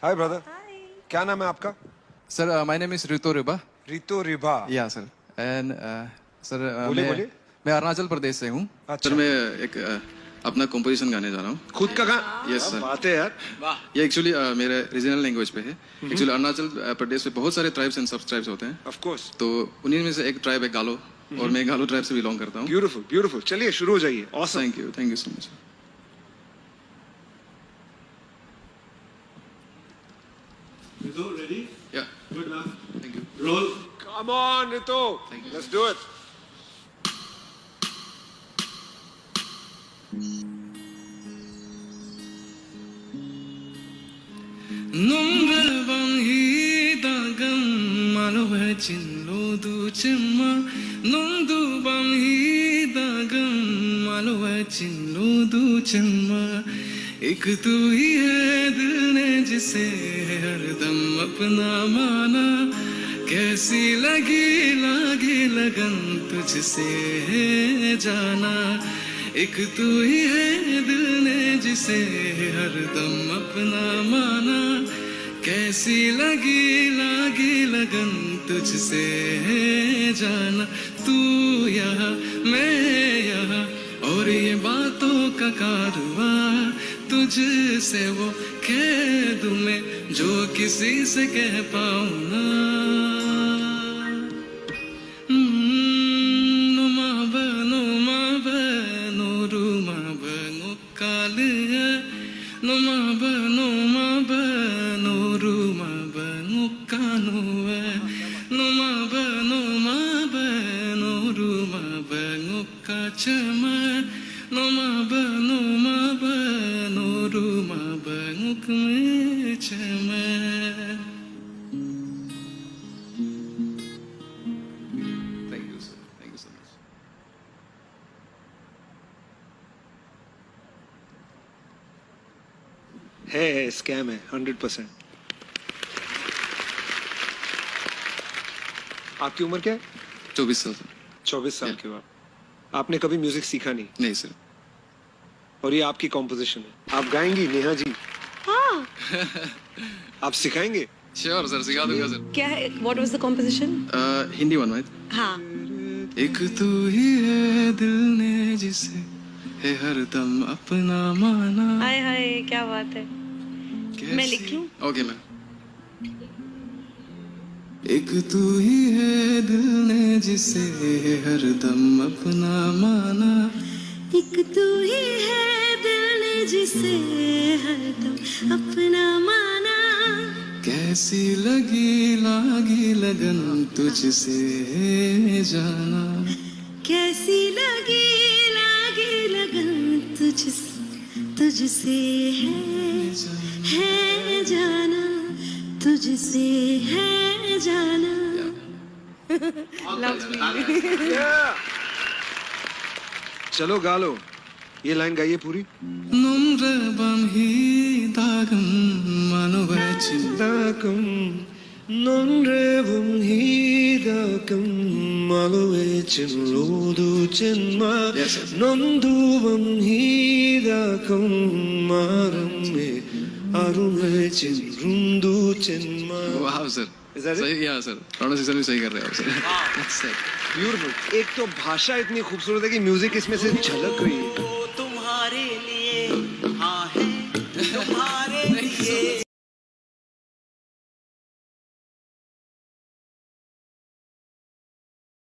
Hi brother. क्या नाम है आपका? सर माय नेम इज रितो रिबा। रितो रिबा। या सर एंड सर बोलिए। मैं अरुणाचल प्रदेश से हूँ। अच्छा। सर मैं एक अपना कंपोजिशन गाने जा रहा हूँ। खुद का गाना? Yes sir. बात है यार। ये एक्चुअली मेरे रीजनल लैंग्वेज पे है। एक्चुअली अरुणाचल प्रदेश में बहुत सारे ट्राइब्स एंड सब ट्राइब्स होते हैं। Of course. तो उन्हीं में से एक ट्राइब है गालो, और मैं गालो ट्राइब से बिलोंग करता हूँ। Beautiful beautiful. चलिए शुरू हो जाइए। Awesome. Thank you so much. Ritu, ready? या Good luck. Thank you. Roll. Come on Ritu, let's do it. Number dagam malwa chinlo du chimma nundu bam hi dagam malwa chinlo du chimma एक तू ही है दिल ने जिसे हरदम अपना माना कैसी लगी लगन तुझसे है जाना एक तू ही है दिल ने जिसे हरदम अपना माना कैसी लगी लगन तुझसे है जाना तू यहाँ मैं यहाँ और ये बातों का कारवां तुझसे वो कह दूं मैं जो किसी से कह पाऊं ना है स्कैम है 100%। आपकी उम्र क्या है? 24 साल। 24 साल के बाद आपने कभी म्यूजिक सीखा नहीं? नहीं सर। और ये आपकी कॉम्पोजिशन है, आप गाएंगी नेहा जी? हाँ। आप सिखाएंगे? श्योर सर, सिखा दूंगा सर। क्या है? What was the composition? Hindi one में। हाँ। एक तू ही है दिल ने जिसे है हरदम अपना माना। हाय हाय, क्या बात है। मैं लिख लूं? Okay ma'am. एक तू ही है दिल ने जिसे हरदम अपना माना एक तू ही है दिल ने जिसे हरदम अपना माना कैसी लगी लगन तुझसे है जाना कैसी लगी लगन तुझसे है जाना तुझसे है जाना। चलो गा लो, ये लाइन गाइए पूरी। नम्रबम ही दागम मनोवचिंदाकम नन्रेवं हीदाकं मलवेचिन्लोदु चिन्मा नन्दुवं हीदाकं मारम्मे अरुणवेचिन्रुन्दु चिन्मा। वाह सर, सही है सर, प्रोनाउंसिएशन भी सही कर रहे हो सर। ब्यूटीफुल। एक तो भाषा इतनी खूबसूरत है कि म्यूजिक इसमें से झलक रही है।